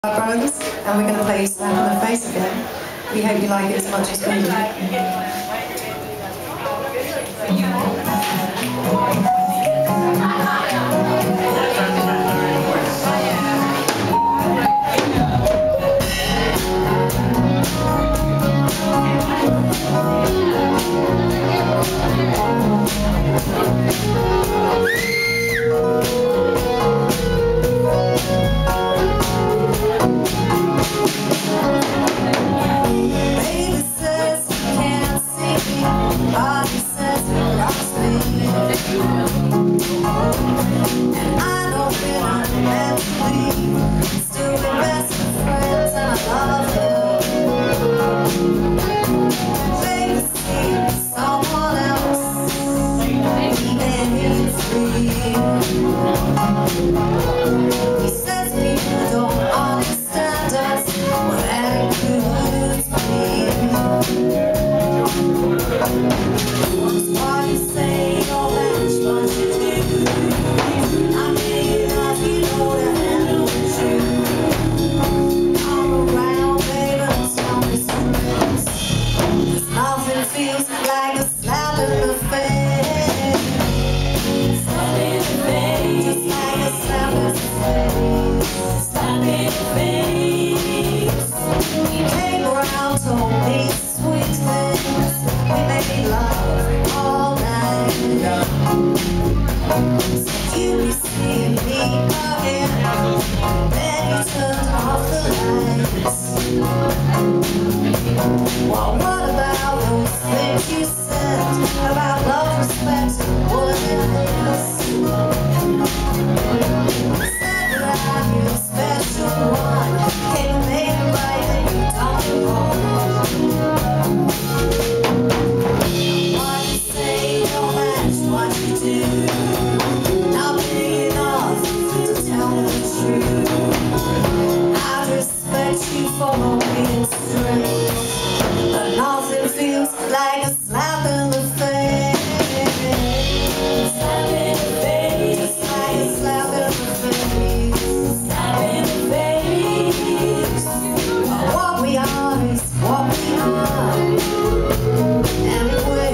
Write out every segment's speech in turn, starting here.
our brothers, and we're going to play Slap in the Face again. We hope you like it as much as we feels like a slap in the face. Slap in the face. Just like a slap in the face. Slap in the face. We came around, told me sweet things. We made love all night. So you be seeing me again. Then you turned off the lights. Well, what about those things you said about love, respect, and worthiness? Said that I'm your special one, came and made it right that you don't wrong. What you say don't match what you do. Not big enough to tell the truth. I respect you for being straight, but nothing feels like a slap in the face. Slap in the face. Just like a slap in the face. Slap in the face. What we are is what we are. Anyway,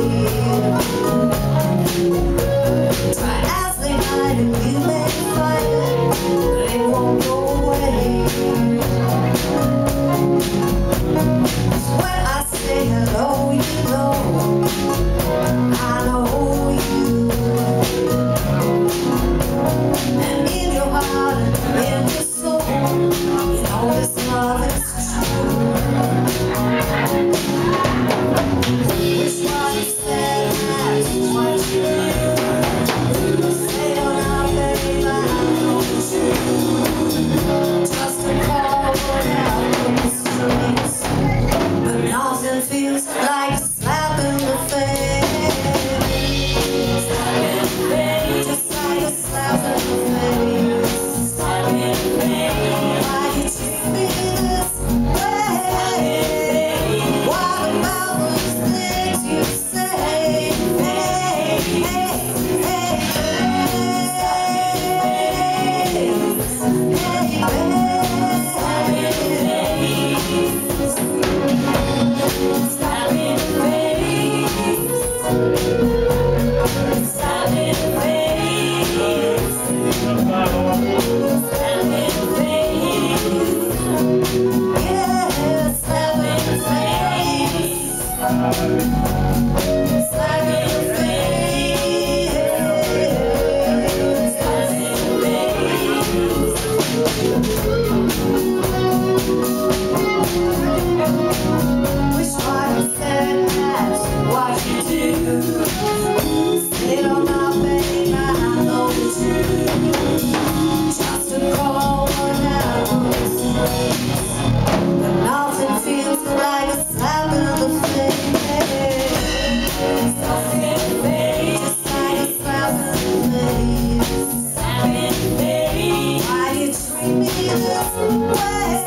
try as they might and you may find it, but it won't go away. When I say hello, you know I know you. And in your heart and in your soul, you know this love is true. Wish what you said and that's what you do. Say you're not baby, I know it's true. Just a call out from the streets, but nothing feels like a slap in the face. Slap in the face. Just like a slap in the face. Slap in the face. Why you treat me this way? What about those things you say? Hey, hey, hey, hey, hey, slap in the face. Slap in the face. Slap in the face. Slap in the face. Yeah, slap in the face. Slap in the face. Slap in the face. Wish what you said that's what you do. Sit on my baby, I know the truth. Just a call one out, but nothing feels like a slap in the face. Slap in the face. Just like a slap in the face. Slap in the face. Why you treat me this way?